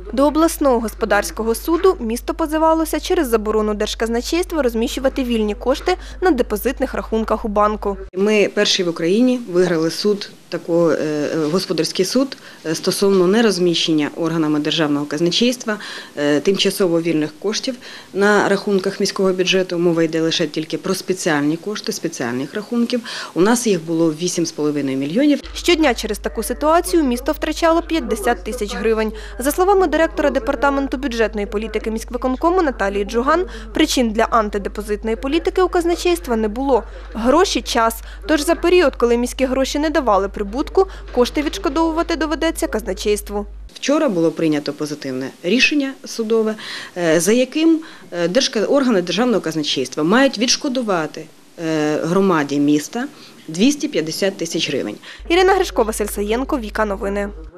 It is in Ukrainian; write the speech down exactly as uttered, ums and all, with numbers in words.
До обласного господарського суду місто позивалося через заборону Держказначейства розміщувати вільні кошти на депозитних рахунках у банку. Ми перші в Україні виграли суд, такого, господарський суд стосовно нерозміщення органами Державного казначейства тимчасово вільних коштів на рахунках міського бюджету. Мова йде лише тільки про спеціальні кошти, спеціальних рахунків. У нас їх було вісім з половиною мільйонів. Щодня через таку ситуацію місто втрачало п'ятдесят тисяч гривень. За словами директора департаменту бюджетної політики міськвиконкому Наталії Джуган, причин для антидепозитної політики у казначейства не було. Гроші – час. Тож за період, коли міські гроші не давали прибутку, кошти відшкодовувати доведеться казначейству. Вчора було прийнято позитивне рішення судове, за яким органи Державного казначейства мають відшкодувати громаді міста двісті п'ятдесят тисяч гривень. Ірина Гришко, Василь Саєнко, Віка Новини.